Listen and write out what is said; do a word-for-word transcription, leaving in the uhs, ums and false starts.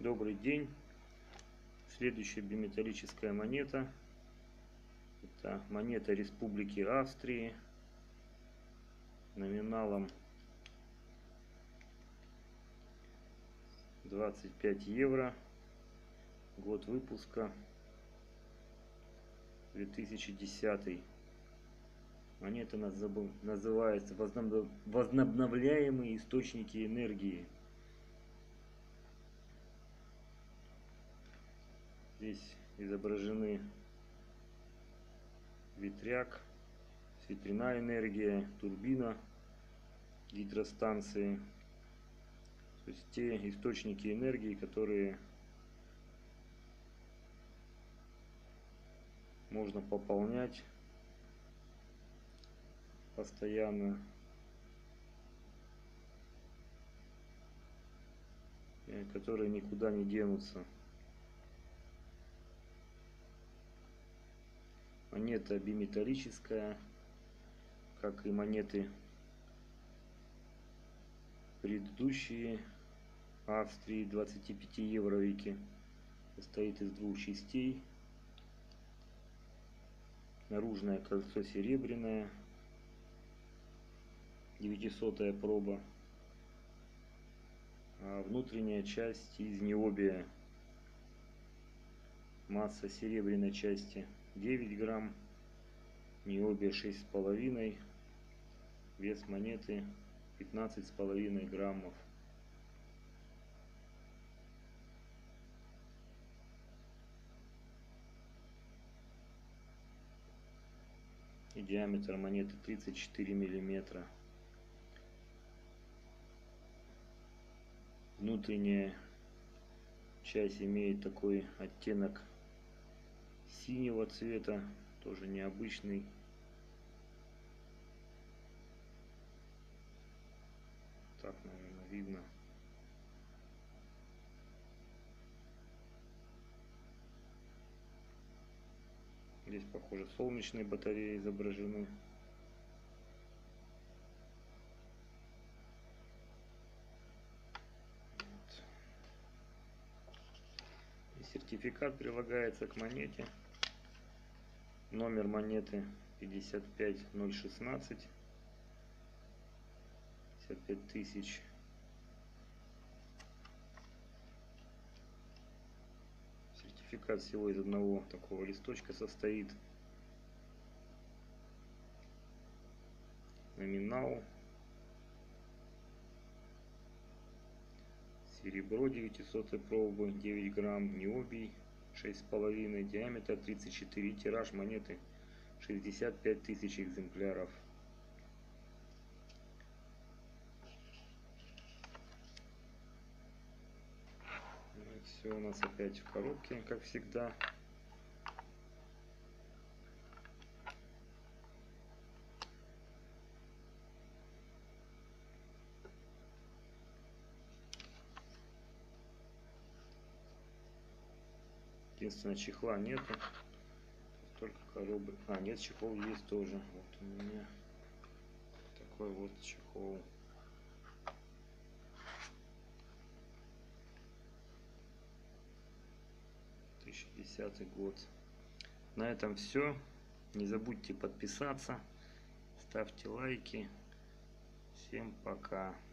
Добрый день. Следующая биметаллическая монета. Это монета Республики Австрии. Номиналом двадцать пять евро. Год выпуска две тысячи десятый. Монета называется «Возобновляемые источники энергии». Здесь изображены ветряк, ветряная энергия, турбина гидростанции. То есть те источники энергии, которые можно пополнять постоянно, которые никуда не денутся. Монета биметаллическая, как и монеты предыдущие Австрии двадцатипятиевровики. Состоит из двух частей. Наружное кольцо серебряное, девятисотая проба, а внутренняя часть из необия. Масса серебряной части девять грамм, необия шесть с половиной, вес монеты пятнадцать с половиной граммов. И диаметр монеты тридцать четыре миллиметра. Внутренняя часть имеет такой оттенок синего цвета, тоже необычный. Так, наверное, видно. Здесь, похоже, солнечные батареи изображены. Вот. И сертификат прилагается к монете. Номер монеты пятьдесят пять ноль шестнадцать. пятьдесят пять тысяч. Сертификат всего из одного такого листочка состоит. Номинал. Серебро девятисотой пробы девять грамм, необий шесть с половиной, диаметр тридцать четыре, тираж монеты шестьдесят пять тысяч экземпляров. Все у нас опять в коробке, как всегда. Единственное, чехла нету, только коробы. А, нет, чехол есть тоже. Вот у меня такой вот чехол. две тысячи десятый год. На этом все. Не забудьте подписаться, ставьте лайки. Всем пока.